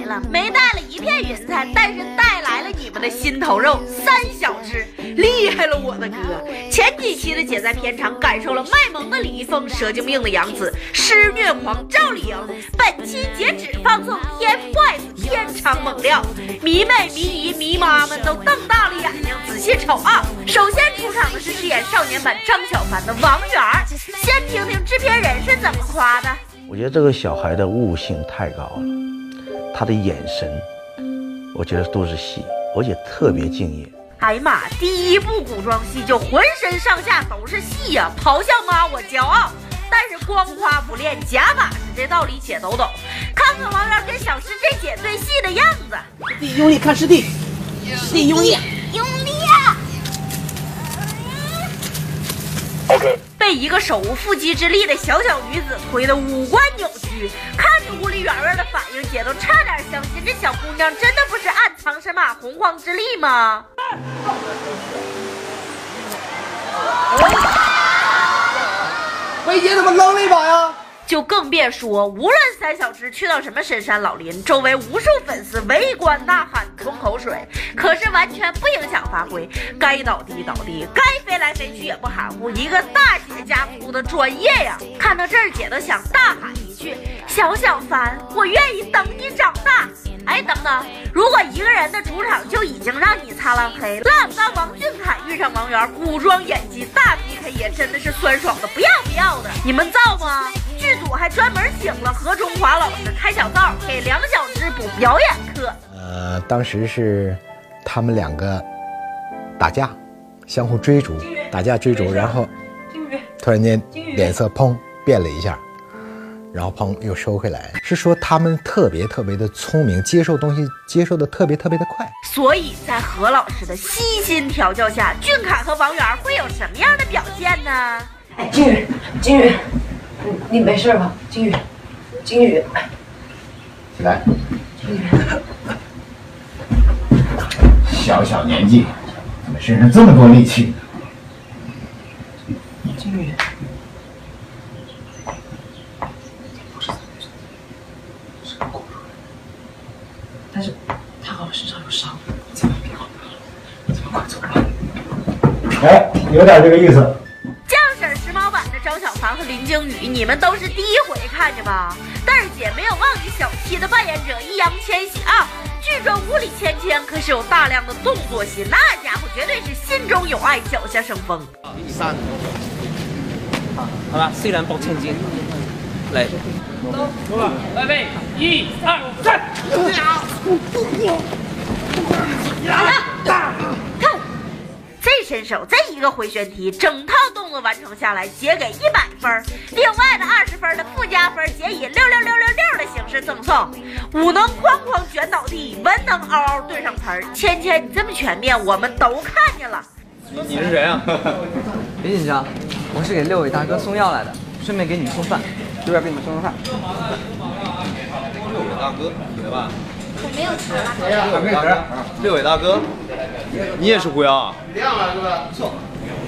了，没带了一片云彩，但是带来了你们的心头肉3小只，厉害了我的哥！前几期的姐在片场感受了卖萌的李易峰、蛇精病的杨紫、施虐狂赵丽颖，本期截止放送 TFBOYS 片场猛料，迷妹、迷姨、迷妈们都瞪大了眼睛仔细瞅啊！首先出场的是饰演少年版张小凡的王源，先听听制片人是怎么夸的。 我觉得这个小孩的悟性太高了，他的眼神，我觉得都是戏，而且特别敬业。 哎呀妈！第一部古装戏就浑身上下都是戏呀，咆哮妈我骄傲。但是光夸不练假把式，这道理且都懂。看看王源跟小师这姐对戏的样子， 师弟用力，看师弟，师弟用力， 用力啊！ OK。 被一个手无缚鸡之力的小女子推得五官扭曲，看着屋里圆圆的反应，姐都差点相信这小姑娘真的不是暗藏神马洪荒之力吗？ 薇姐怎么扔了一把呀？ 就更别说，无论3小只去到什么深山老林，周围无数粉丝围观呐喊吞口水，可是完全不影响发挥，该倒地倒地，该飞来飞去也不含糊，一个大姐家族的专业呀！看到这儿，姐都想大喊一句：小小凡，我愿意等你长大。哎，等等，如果一个人的主场就已经让你擦浪黑，浪荡王俊凯遇上王源，古装演技大 PK 也真的是酸爽的不要不要的，你们造吗？剧组还专门请了何中华老师开小灶，给2小只补表演课。 当时是他们2个打架，相互追逐，打架追逐，然后突然间脸色砰变了一下，然后砰又收回来。是说他们特别的聪明，接受东西接受的特别的快。 所以在何老师的悉心调教下，俊凯和王源会有什么样的表现呢？ 哎，金宇。你没事吧，金宇？金宇， 起来。小年纪，怎么身上这么多力气？ 金宇，但是他好像身上有伤，千万别好，咱们快走吧。 哎，有点这个意思。 张小凡和林惊羽，你们都是第一回看着吧？但是姐没有忘记小七的扮演者易烊千玺啊！剧中屋里芊芊可是有大量的动作戏，那家伙绝对是心中有爱，脚下生风。 3，好吧，4人搏千金，嚟，好了，预备，1、2、3， 看。这身手，这一个回旋踢，整套动作完成下来，姐给100分，另外的20分的附加分，姐以66666的形式赠送。武能哐哐卷倒地，文能嗷嗷对上盆。芊芊，你这么全面，我们都看见了。 你是谁啊？别紧张，我是给6位大哥送药来的，顺便给你们送饭，这边给你们送个饭。6位大哥，来吧。 我没有吃啊。 6位大哥，6位大哥，你也是狐妖啊？ 一样了是吧？ 不错。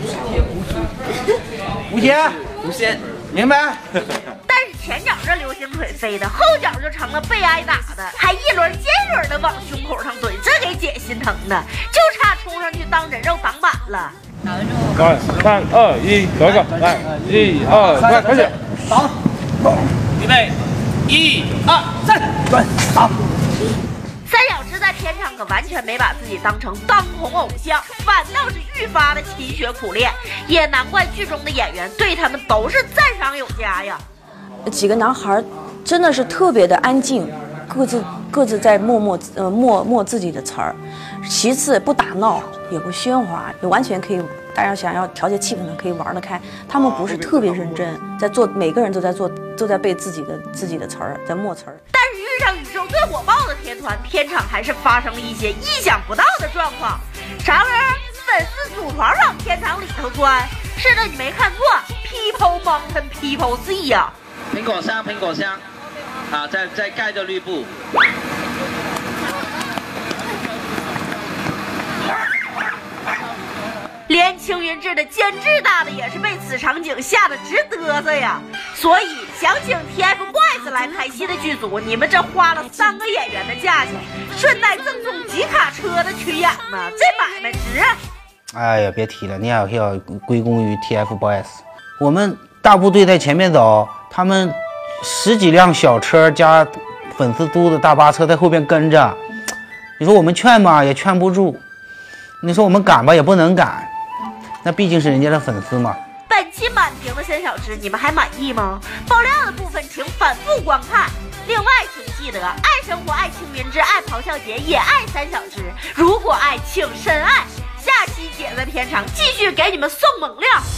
吴邪， 无仙， 明白。 但是前脚这流星腿飞的，后脚就成了被挨打的，还一轮接一轮的往胸口上怼，这给姐心疼的，就差冲上去当人肉挡板了。 3、2、1，走一个，来，1、2、3，开始， 打，预备，1、2、3，转，打。 3小只在片场可完全没把自己当成当红偶像，反倒是愈发的勤学苦练，也难怪剧中的演员对他们都是赞赏有加呀。 几个男孩真的是特别的安静，各自在默自己的词儿。其次不打闹，也不喧哗，也完全可以，大家想要调节气氛的可以玩得开。他们不是特别认真，在做，每个人都在背自己的词儿，在默词儿。 但是遇上宇宙最火爆的天团，片场还是发生了一些意想不到的状况。啥玩意儿？粉丝组团往片场里头钻？是的，你没看错 ，People Mountain People Sea 呀。 苹果香，好，再盖着绿布。 连青云志的监制大的也是被此场景吓得直嘚瑟呀。所以想请 TFBOYS 次来拍戏的剧组，你们这花了3个演员的价钱，顺带赠送几卡车的群演呢，这买卖值。 哎呀，别提了，你还要归功于 TFBOYS。我们大部队在前面走，他们10几辆小车加粉丝嘟的大巴车在后边跟着。你说我们劝吧，也劝不住；你说我们赶吧，也不能赶。那毕竟是人家的粉丝嘛。 本期满屏的3小只，你们还满意吗？爆料的部分请反复观看。另外，请记得爱生活、爱清明之爱咆哮节，也爱3小只。如果爱，请深爱。下期姐在片场继续给你们送猛料。